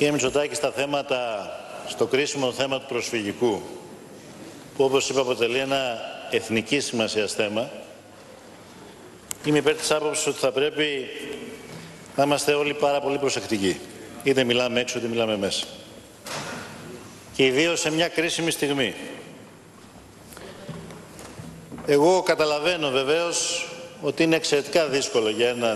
Κύριε Μητσοτάκη, στο κρίσιμο θέμα του προσφυγικού, που όπως είπα αποτελεί ένα εθνικής σημασίας θέμα, είμαι υπέρ της άποψης ότι θα πρέπει να είμαστε όλοι πάρα πολύ προσεκτικοί. Είτε μιλάμε έξω, είτε μιλάμε μέσα. Και ιδίως σε μια κρίσιμη στιγμή. Εγώ καταλαβαίνω βεβαίως ότι είναι εξαιρετικά δύσκολο για έναν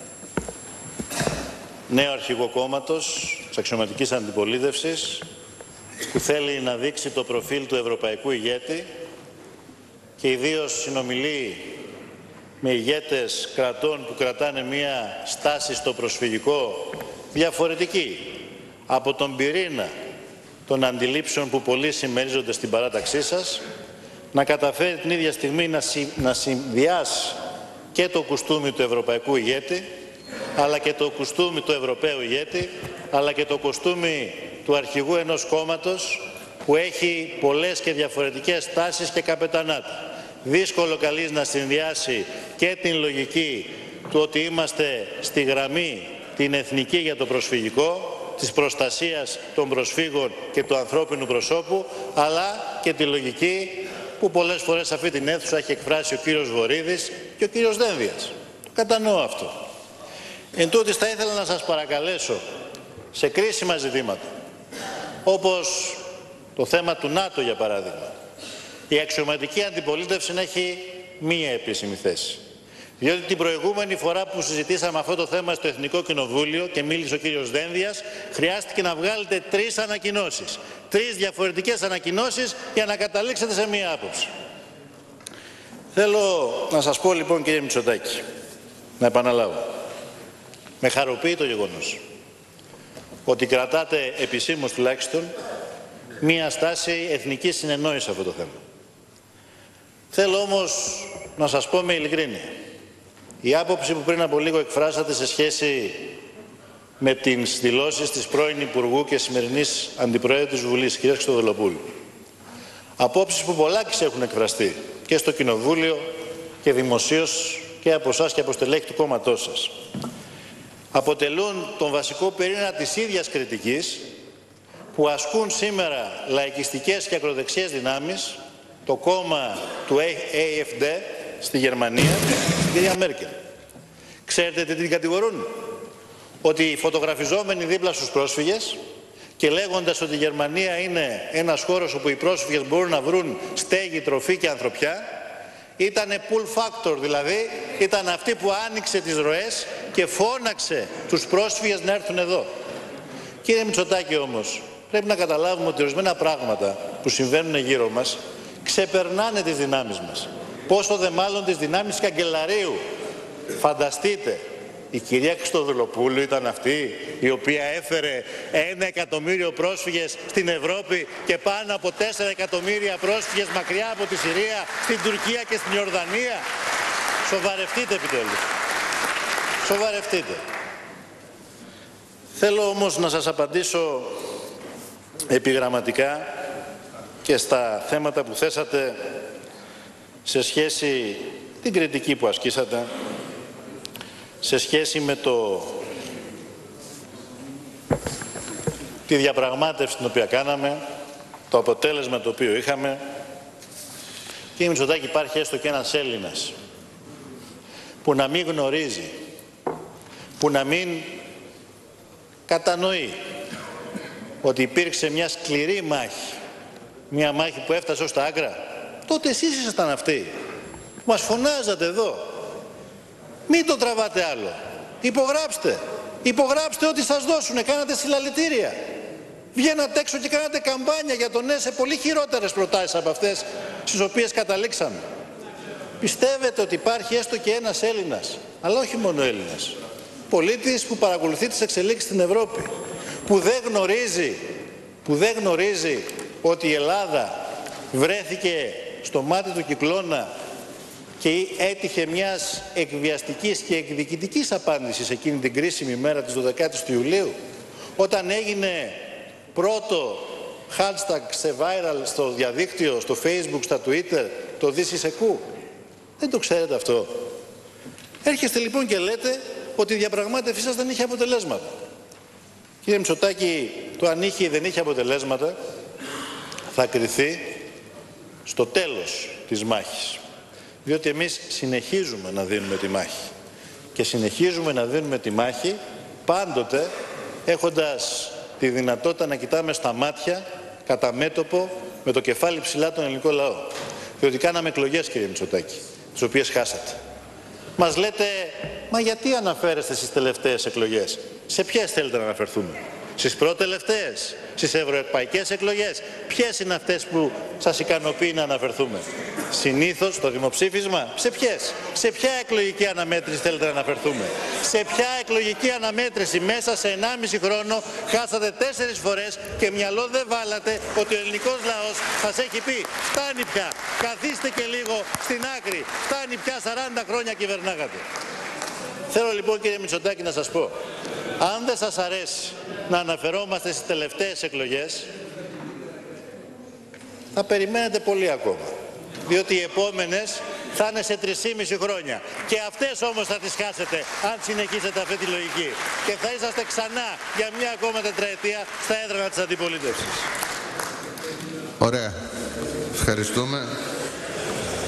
νέο αρχηγό κόμματος της αξιωματικής αντιπολίτευσης που θέλει να δείξει το προφίλ του ευρωπαϊκού ηγέτη και ιδίως συνομιλεί με ηγέτες κρατών που κρατάνε μία στάση στο προσφυγικό διαφορετική από τον πυρήνα των αντιλήψεων που πολλοί συμμερίζονται στην παράταξή σας, να καταφέρει την ίδια στιγμή να συνδυάσει και το κουστούμι του ευρωπαϊκού ηγέτη, αλλά και το κουστούμι του Ευρωπαίου ηγέτη, αλλά και το κουστούμι του αρχηγού ενός κόμματος που έχει πολλές και διαφορετικές τάσεις και καπετανάτα. Δύσκολο καλείς να συνδυάσει και την λογική του ότι είμαστε στη γραμμή την εθνική για το προσφυγικό, της προστασίας των προσφύγων και του ανθρώπινου προσώπου, αλλά και τη λογική που πολλές φορές σε αυτή την αίθουσα έχει εκφράσει ο κύριος Βορίδης και ο κύριος Δένδιας. Το κατανοώ αυτό. Εν τούτης θα ήθελα να σας παρακαλέσω σε κρίσιμα ζητήματα, όπως το θέμα του ΝΑΤΟ για παράδειγμα, η αξιωματική αντιπολίτευση να έχει μία επίσημη θέση. Διότι την προηγούμενη φορά που συζητήσαμε αυτό το θέμα στο Εθνικό Κοινοβούλιο και μίλησε ο κύριος Δένδιας, χρειάστηκε να βγάλετε 3 ανακοινώσεις. 3 διαφορετικές ανακοινώσεις για να καταλήξετε σε μία άποψη. Θέλω να σας πω λοιπόν, κύριε Μητσοτάκη, να επαναλάβω. Με χαροποιεί το γεγονός ότι κρατάτε επισήμως τουλάχιστον μία στάση εθνικής συνεννόησης σε αυτό το θέμα. Θέλω όμως να σας πω με ειλικρίνεια. Η άποψη που πριν από λίγο εκφράσατε σε σχέση με τις δηλώσεις της πρώην Υπουργού και σημερινής Αντιπροέδρου της Βουλής, κυρίας Χριστοδουλοπούλου, απόψεις που πολλάκις έχουν εκφραστεί και στο Κοινοβούλιο και δημοσίως και από εσάς και από στελέχη του κόμματός σας, αποτελούν τον βασικό πυρήνα της ίδιας κριτικής που ασκούν σήμερα λαϊκιστικές και ακροδεξιές δυνάμεις, το κόμμα του AfD στη Γερμανία, την κυρία Μέρκελ. Ξέρετε τι την κατηγορούν? Ότι φωτογραφιζόμενοι δίπλα στους πρόσφυγες και λέγοντας ότι η Γερμανία είναι ένας χώρος όπου οι πρόσφυγες μπορούν να βρουν στέγη, τροφή και ανθρωπιά, ήτανε pull factor, δηλαδή ήταν αυτή που άνοιξε τις ροές και φώναξε τους πρόσφυγες να έρθουν εδώ. Κύριε Μητσοτάκη όμως, πρέπει να καταλάβουμε ότι ορισμένα πράγματα που συμβαίνουν γύρω μας ξεπερνάνε τις δυνάμεις μας. Πόσο δε μάλλον τις δυνάμεις καγκελαρίου. Φανταστείτε, η κυρία Χριστοδουλοπούλου ήταν αυτή η οποία έφερε 1 εκατομμύριο πρόσφυγες στην Ευρώπη και πάνω από 4 εκατομμύρια πρόσφυγες μακριά από τη Συρία, στην Τουρκία και στην Ιορδανία. Σοβαρευτείτε επιτέλους. Σοβαρευτείτε. Θέλω όμως να σας απαντήσω επιγραμματικά και στα θέματα που θέσατε σε σχέση την κριτική που ασκήσατε, σε σχέση με τη διαπραγμάτευση την οποία κάναμε, το αποτέλεσμα το οποίο είχαμε. Κύριε Μητσοτάκη, υπάρχει έστω και ένας Έλληνας που να μην γνωρίζει, που να μην κατανοεί ότι υπήρξε μια σκληρή μάχη, μια μάχη που έφτασε ως τα άκρα. Τότε εσείς ήσασταν αυτοί που μας φωνάζατε εδώ. Μην το τραβάτε άλλο. Υπογράψτε. Υπογράψτε ό,τι σας δώσουνε. Κάνατε συλλαλητήρια. Βγαίνατε έξω και κάνατε καμπάνια για τον ΝΕ σε πολύ χειρότερες προτάσεις από αυτές στις οποίες καταλήξαμε. Πιστεύετε ότι υπάρχει έστω και ένας Έλληνας, αλλά όχι μόνο Έλληνας, πολίτης που παρακολουθεί τις εξελίξεις στην Ευρώπη, που δεν γνωρίζει ότι η Ελλάδα βρέθηκε στο μάτι του κυκλώνα και έτυχε μιας εκβιαστικής και εκδικητικής απάντησης εκείνη την κρίσιμη μέρα της 12ης του Ιουλίου, όταν έγινε πρώτο hashtag σε viral στο διαδίκτυο, στο Facebook, στα Twitter, το This is a coup. Δεν το ξέρετε αυτό? Έρχεστε λοιπόν και λέτε ότι η διαπραγμάτευσή σας δεν είχε αποτελέσματα. Κύριε Μητσοτάκη, το αν είχε ή δεν είχε αποτελέσματα θα κριθεί στο τέλος της μάχης. Διότι εμείς συνεχίζουμε να δίνουμε τη μάχη. Και συνεχίζουμε να δίνουμε τη μάχη πάντοτε έχοντας τη δυνατότητα να κοιτάμε στα μάτια, κατά μέτωπο, με το κεφάλι ψηλά τον ελληνικό λαό. Διότι κάναμε εκλογές, κύριε Μητσοτάκη, τις οποίες χάσατε. Μας λέτε, μα γιατί αναφέρεστε στις τελευταίες εκλογές? Σε ποιες θέλετε να αναφερθούμε? Στις προτελευταίες, στις ευρωπαϊκές εκλογές? Ποιες είναι αυτές που σας ικανοποιεί να αναφερθούμε? Συνήθως το δημοψήφισμα. Σε ποιες? Σε ποια εκλογική αναμέτρηση θέλετε να αναφερθούμε? Σε ποια εκλογική αναμέτρηση μέσα σε 1,5 χρόνο χάσατε 4 φορές και μυαλό δεν βάλατε ότι ο ελληνικός λαός σας έχει πει φτάνει πια, καθίστε και λίγο στην άκρη, φτάνει πια, 40 χρόνια κυβερνάγατε. Θέλω λοιπόν, κύριε Μητσοτάκη, να σας πω, αν δεν σας αρέσει να αναφερόμαστε στις τελευταίες εκλογές, θα περιμένετε πολύ ακόμα. Διότι οι επόμενες θα είναι σε 3,5 χρόνια. Και αυτές όμως θα τις χάσετε αν συνεχίσετε αυτή τη λογική. Και θα είσαστε ξανά για μια ακόμα τετραετία στα έδρανα της αντιπολίτευσης. Ωραία. Ευχαριστούμε.